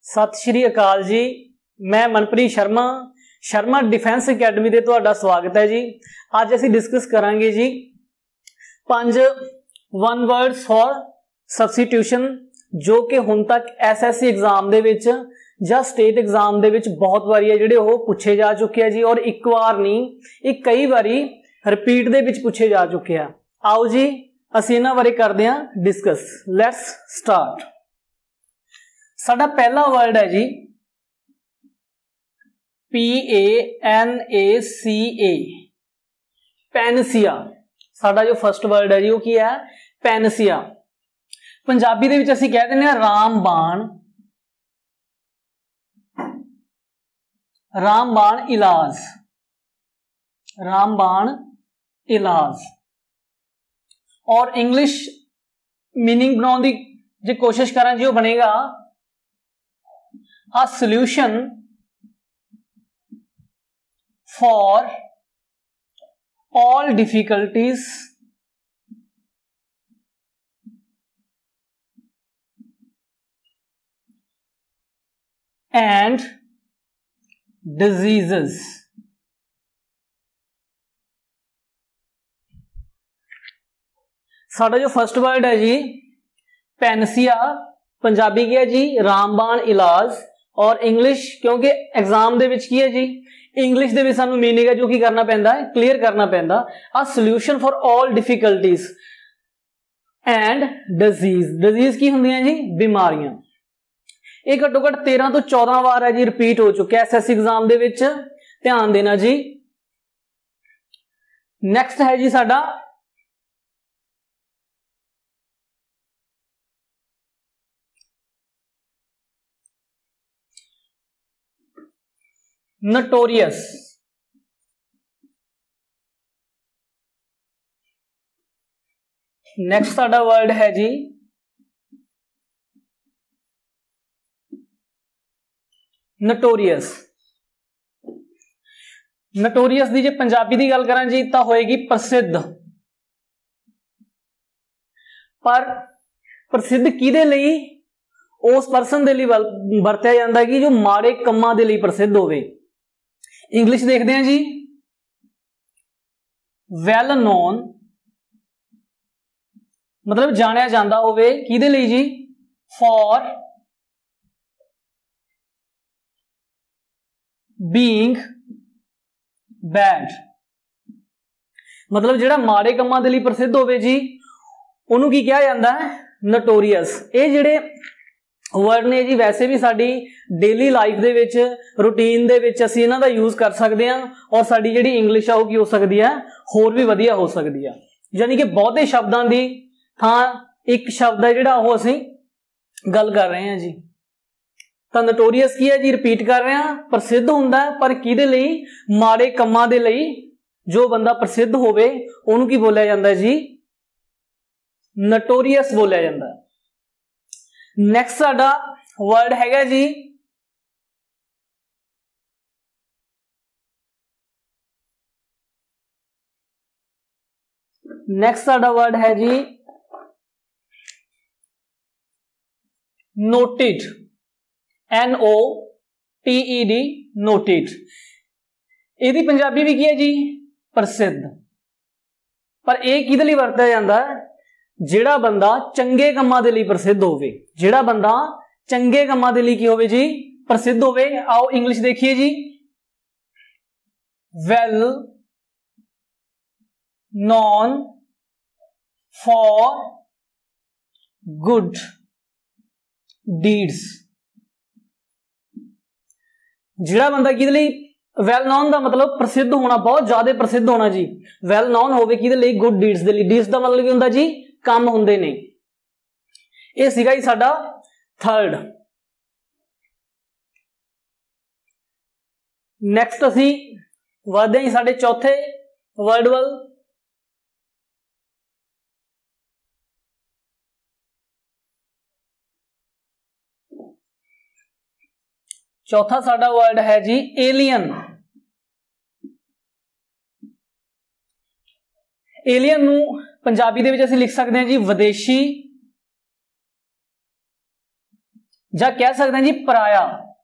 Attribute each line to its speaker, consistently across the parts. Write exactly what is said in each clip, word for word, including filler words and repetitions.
Speaker 1: सत श्री अकाल जी। मैं Manpreet Sharma Sharma defence academy दे तुहाडा स्वागत है जी। अज असीं डिस्कस करांगे जी पंज वन वर्ड्स फॉर सबस्टिट्यूशन जो कि हुण तक एस एस सी एग्जाम दे विच जां स्टेट एग्जाम दे विच बहुत वारी है जिहड़े ओह पुछे जा चुके हैं जी, और एक बार नहीं एक कई बारी रिपीट दे विच पुछे जा चुके हैं। आओ जी असीं इन्हां बारे करदे हां डिस्कस। Let's start. साडा पहला वर्ड है G P A N A सी ए, पैनसिया। साडा जो फर्स्ट वर्ड है जी वो की है पैनसिया। पंजाबी दे विच असीं कह दिंदे हां रामबाण, रामबाण इलाज, रामबाण इलाज। और इंग्लिश मीनिंग बनाने की जो कोशिश करें जी वो बनेगा a solution for all difficulties and diseases। साडा जो फर्स्ट वर्ड है जी पैनसिया, पंजाबी की है जी रामबाण इलाज, और इंग्लिश क्योंकि एग्जाम दे विच की है जी इंग्लिश दे विच सानू मीनिंग है जो की करना पैंदा है क्लीयर करना पैंदा आ solution for all difficulties and disease. Disease की हुंदी है जी बीमारियां। ये घट्टो घट तेरह तो चौदह बार है जी रिपीट हो चुका है एस एस सी एग्जाम दे विच, ध्यान देना जी। नेक्स्ट है जी साडा नोटोरियस। नेक्स्ट साडा वर्ड है जी नोटोरियस। नोटोरियस दी जे पंजाबी दी गल करां जी तां होएगी प्रसिद्ध। पर प्रसिद्ध किहदे लई? उस परसन दे लई वरतिया जांदा कि जो माड़े कम्मां दे लई प्रसिद्ध होवे। इंग्लिश देखते हैं जी वैल नोन, मतलब जानिया जांदा होवे किहदे लई जी? For being bad. मतलब जिहड़ा माड़े कम्मां दे लई प्रसिद्ध होवे जी उहनूं की कहा जांदा है? नोटोरियस। ये जिहड़े वर्ड ने जी वैसे भी साडी डेली लाइफ दे विच रूटीन दे विच असीं इन्हां दा यूज कर सकते हैं, और साडी जिहड़ी इंग्लिश आ वो की हो सकती है होर भी वधिया हो सकती है। यानी कि बहुते शब्दां दी थां एक शब्द है जिहड़ा वो असीं गल कर रहे हैं जी। तां नोटोरियस की है जी रिपीट कर रहे हैं, प्रसिद्ध हुंदा है पर किहदे लई? माड़े कम्मां दे लई। जो बंदा प्रसिद्ध होवे उहनूं की बोलिया जांदा है जी? नोटोरियस बोलिया जांदा है। नेक्स्ट साडा वर्ड हैगा जी नेक्स्ट साडा वर्ड है जी noted, N O T E D, noted. इहदी पंजाबी भी की है जी? प्रसिद्ध। पर यह किहदे लई वरतिया जांदा है? जिहड़ा बंदा चंगे कम्मां दे लई प्रसिद्ध होवे। जिहड़ा बंदा चंगे कम्मां दे लई की होवे जी? प्रसिद्ध होवे। आओ इंग्लिश देखिए जी well known for good deeds. जिहड़ा बंदा किहदे लई? वेल नॉन का मतलब प्रसिद्ध होना, बहुत ज्यादा प्रसिद्ध होना जी। वेल नॉन होवे किहदे लई? गुड डीड्स दे लई। डीड्स का मतलब की हुंदा जी? काम हुंदे ने। यह सीगा जी साडा थर्ड। नैक्सट असीं वधदे जी साडे चौथे वर्ड वल। चौथा साडा वर्ड है जी एलियन। एलियन नूं पंजाबी दे विच असीं लिख सकते हैं जी विदेशी, ਜਾਂ ਕਹਿ ਸਕਦੇ ਹਾਂ ਜੀ ਪਰਾਇਆ।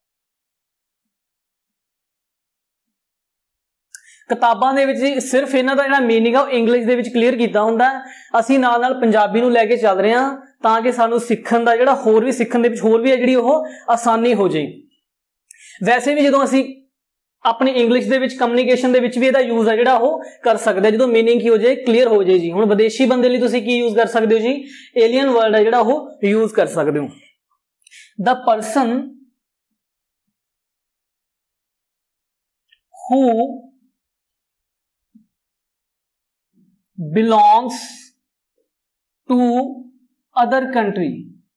Speaker 1: किताबां दे विच सिर्फ इन्हां दा जिहड़ा मीनिंग है वो इंग्लिश दे विच क्लीयर कीता हुंदा है, असीं नाल नाल पंजाबी नूं लैके चल रहे हां तां कि सानूं सिੱਖਣ दा जिहड़ा होर भी सिੱਖਣ दे विच होर भी है जिहड़ी ओह आसानी हो जाए। वैसे भी जदों असीं अपनी इंग्लिश दे विच कम्युनिकेशन दे विच भी इहदा यूज है जिहड़ा ओह कर सकदे जदों मीनिंग की हो जाए क्लीयर हो जाए जी। हुण विदेशी बंदे लई तुसीं की यूज कर सकदे हो जी, एलियन वर्ड है जिहड़ा ओह यूज कर सकदे हो। The person who belongs to other country,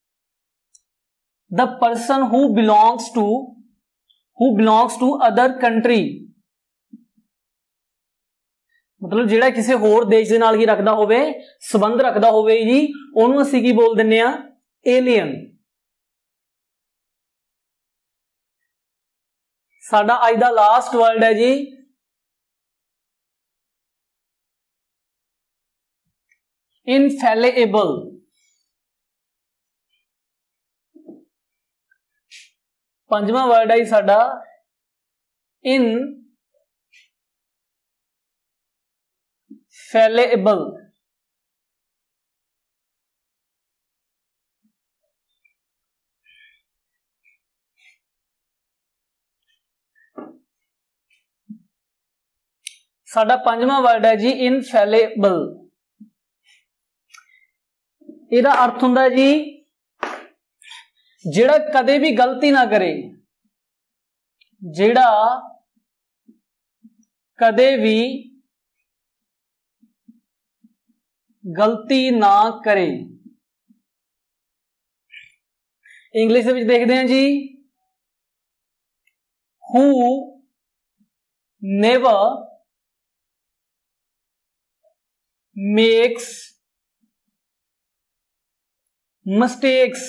Speaker 1: the person who belongs to who belongs to other country मतलब ਜਿਹੜਾ ਕਿਸੇ ਹੋਰ ਦੇਸ਼ ਦੇ ਨਾਲ ਹੀ ਰੱਖਦਾ ਹੋਵੇ, ਸੰਬੰਧ ਰੱਖਦਾ ਹੋਵੇ ਜੀ, ਉਹਨੂੰ ਅਸੀਂ ਕੀ ਬੋਲ ਦਿੰਨੇ ਆ? ਏਲੀਅਨ। ਸਾਡਾ ਅੱਜ ਦਾ ਲਾਸਟ ਵਰਡ ਹੈ ਜੀ इनफैलेबल। पंजवां वर्ड है साडा इनफैलेबल। साडा पंजवां वर्ड है जी इनफैलेबल। ਇਹਦਾ अर्थ ਹੁੰਦਾ जी ਜਿਹੜਾ कदे भी गलती ना करे, ਜਿਹੜਾ कदे भी गलती ना करे। इंग्लिश ਦੇ ਵਿੱਚ देखते हैं जी who never makes मिस्टेक्स।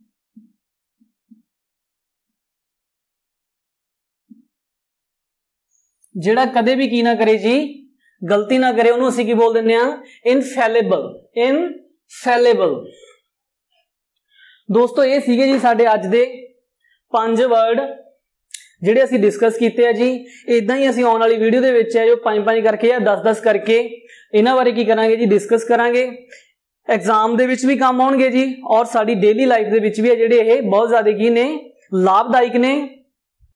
Speaker 1: जेड़ा कदे भी की ना करे जी, गलती ना करे, उन्होंने असीं की बोल दिंदे आ? इनफैलेबल। इनफैलेबल। दोस्तों ये सीगे जी साडे अज दे पंज वर्ड जिहड़े असीं डिस्कस कीते आ जी। इदां ही असीं आउण वाली वीडियो दे विच है जो पंज पंज करके या दस दस करके इन्हां बारे की करांगे जी, डिस्कस करांगे। एग्जाम दे विच भी काम आउणगे जी और साडी डेली लाइफ दे विच भी है जिहड़े ये बहुत ज़्यादा की ने लाभदायक ने।